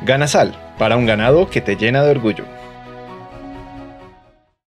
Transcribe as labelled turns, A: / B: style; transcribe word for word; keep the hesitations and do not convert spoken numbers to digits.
A: Ganasal, para un ganado que te llena de orgullo.